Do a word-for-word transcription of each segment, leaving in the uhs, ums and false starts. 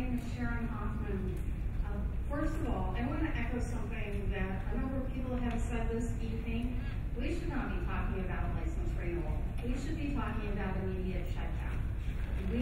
name is Sharon Hoffman. Uh, first of all, I want to echo something that a number of people have said this evening. We should not be talking about license renewal. We should be talking about immediate shutdown. We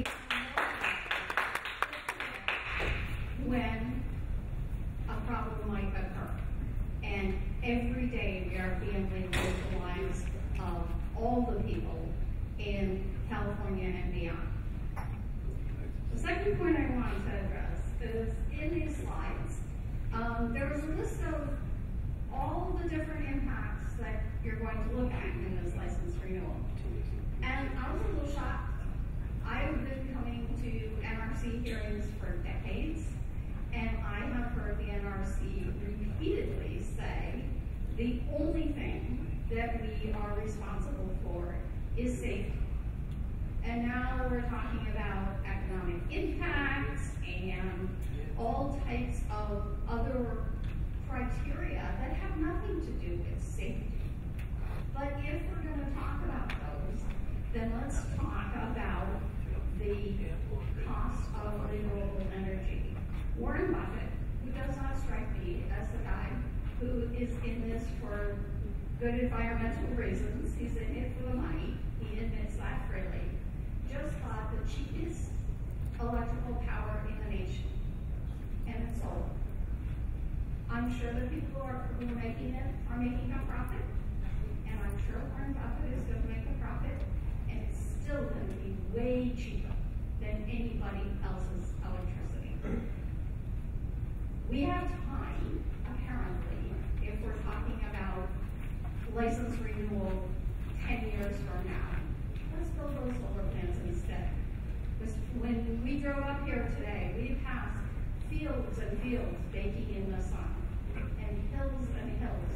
when a problem might occur. And every day we are feeling the lives of all the people in California and beyond. The second point I want to address is in these slides, um, there was a list of all the different impacts that you're going to look at in this license renewal. And I was a little shocked. I've been coming to N R C hearings for decades, and I have heard the N R C repeatedly say the only thing that we are responsible for is safety. And now we're talking about economic impacts and all types of other criteria that have nothing to do with safety. But if we're going to talk about those, then let's talk about the cost of renewable energy. Warren Buffett, who does not strike me as the guy who is in this for good environmental reasons, he's in it for the money, he admits that freely, just bought the cheapest electrical power in the nation, and it's solar. I'm sure the people who are, who are making it are making a profit, and I'm sure Warren Buffett is going to make a profit, and it's still going to be way cheaper than anybody else's electricity. We have time, apparently, if we're talking about license renewal ten years from now. Let's build those solar plants instead. Because when we drove up here today, we passed fields and fields baking in the sun, and hills and hills